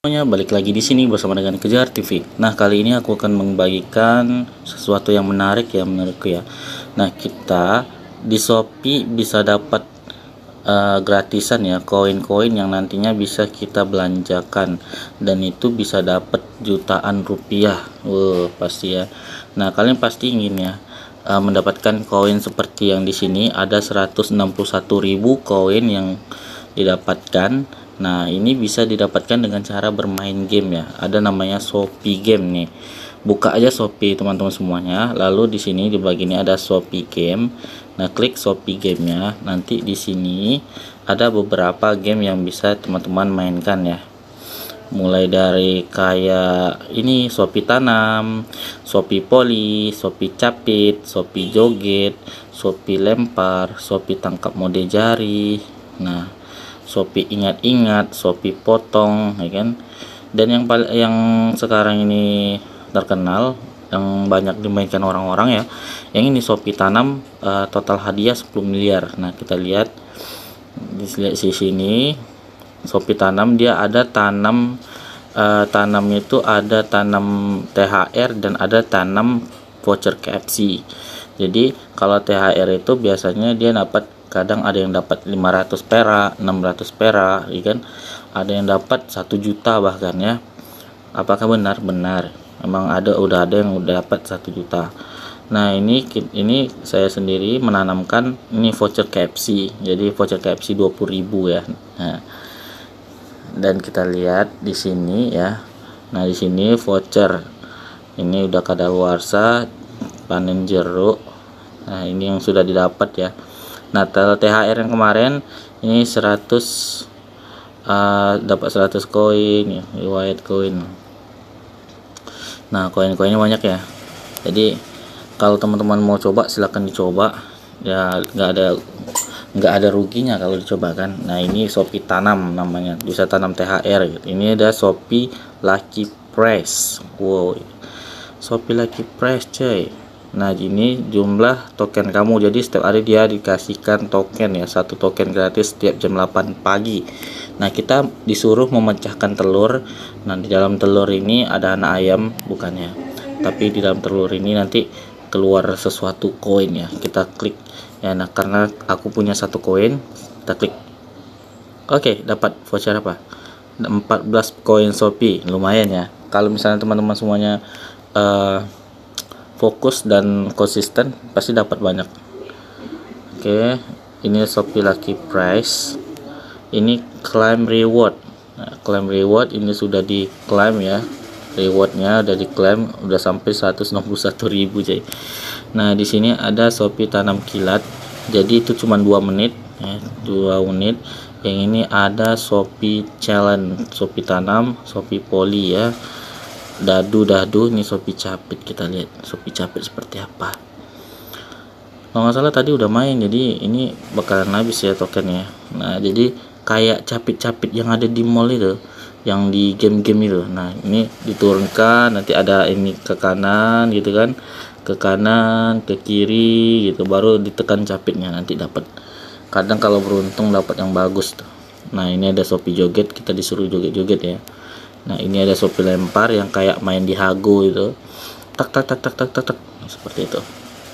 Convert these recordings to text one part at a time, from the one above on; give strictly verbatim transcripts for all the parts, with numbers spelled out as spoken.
Semuanya balik lagi di sini bersama dengan Kejar T V. Nah, kali ini aku akan membagikan sesuatu yang menarik ya menurutku ya. Nah, kita di Shopee bisa dapat uh, gratisan ya koin-koin yang nantinya bisa kita belanjakan, dan itu bisa dapat jutaan rupiah. Wow, pasti ya. Nah, kalian pasti ingin ya uh, mendapatkan koin seperti yang di sini. Ada seratus enam puluh satu ribu koin yang didapatkan. Nah, ini bisa didapatkan dengan cara bermain game ya. Ada namanya Shopee Game nih. Buka aja Shopee teman-teman semuanya. Lalu di sini di bagian ini ada Shopee Game. Nah, klik Shopee Game-nya. Nanti di sini ada beberapa game yang bisa teman-teman mainkan ya. Mulai dari kayak ini Shopee Tanam, Shopee Poli, Shopee Capit, Shopee Joget, Shopee Lempar, Shopee Tangkap Mode Jari. Nah, Shopee Ingat-Ingat, Shopee Potong, ya kan. Dan yang paling yang sekarang ini terkenal, yang banyak dimainkan orang-orang ya, yang ini Shopee Tanam, uh, total hadiah sepuluh miliar. Nah, kita lihat di sini Shopee Tanam, dia ada tanam uh, tanamnya itu ada tanam T H R dan ada tanam voucher K F C. Jadi kalau T H R itu biasanya dia dapat, kadang ada yang dapat lima ratus perak, enam ratus perak, ya kan? Ada yang dapat satu juta bahkan ya. Apakah benar? Benar. Memang ada, udah ada yang udah dapat satu juta. Nah, ini ini saya sendiri menanamkan ini voucher K F C. Jadi voucher K F C dua puluh ribu ya. Nah, dan kita lihat di sini ya. Nah, di sini voucher ini udah kadaluarsa panen jeruk. Nah, ini yang sudah didapat ya. Nah, T H R yang kemarin ini seratus, uh, dapat seratus koin ya, riwayat koin. Nah, koin-koinnya banyak ya. Jadi kalau teman-teman mau coba silahkan dicoba ya, nggak ada nggak ada ruginya kalau dicoba kan. Nah, ini Shopee Tanam namanya, bisa tanam T H R gitu. Ini ada Shopee Lucky Prize. Wow, Shopee Lucky Prize coy. Nah, ini jumlah token kamu. Jadi setiap hari dia dikasihkan token ya, satu token gratis setiap jam delapan pagi. Nah, kita disuruh memecahkan telur. Nah, di dalam telur ini ada anak ayam bukannya, tapi di dalam telur ini nanti keluar sesuatu koin ya. Kita klik ya. Nah, karena aku punya satu koin, kita klik. Oke, dapat voucher apa? empat belas koin Shopee. Lumayan ya. Kalau misalnya teman-teman semuanya uh, fokus dan konsisten, pasti dapat banyak. Oke, ini Shopee Lucky Prize. Ini claim reward. Nah, claim reward ini sudah diklaim ya. Rewardnya udah diklaim, udah sampai seratus enam puluh satu ribu cuy. Nah, di sini ada Shopee Tanam Kilat. Jadi itu cuma dua menit ya, dua menit. Yang ini ada Shopee Challenge, Shopee Tanam, Shopee Poli ya. Dadu-dadu, ini Shopee Capit. Kita lihat Shopee Capit seperti apa. Kalau nggak salah tadi udah main, jadi ini bakalan habis ya tokennya. Nah, jadi kayak capit-capit yang ada di mall itu, yang di game-game itu. Nah, ini diturunkan, nanti ada ini ke kanan gitu kan, ke kanan, ke kiri gitu, baru ditekan capitnya, nanti dapat. Kadang kalau beruntung dapat yang bagus tuh. Nah, ini ada Shopee Joget, kita disuruh joget-joget ya. Nah, ini ada Shopee Lempar yang kayak main di Hago itu, tak tak tak tak tak tak, tak. Seperti itu.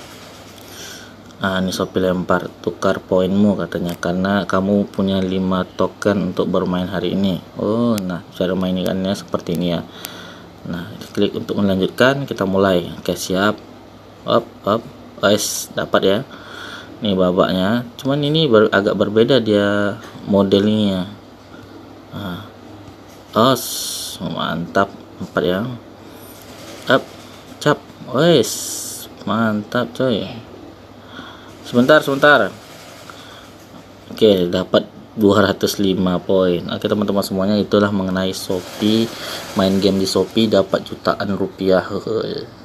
Nah, ini Shopee Lempar, tukar poinmu katanya karena kamu punya lima token untuk bermain hari ini. Oh, nah cara mainkannya seperti ini ya. Nah, klik untuk melanjutkan, kita mulai. Oke, siap. Up up, guys, dapat ya. Nih babaknya, cuman ini ber, agak berbeda dia modelnya. Nah, os, mantap, empat ya. Up, cap, wes, mantap coy. Sebentar, sebentar. Oke, dapat dua ratus lima poin. Oke teman-teman semuanya, itulah mengenai Shopee. Main game di Shopee dapat jutaan rupiah.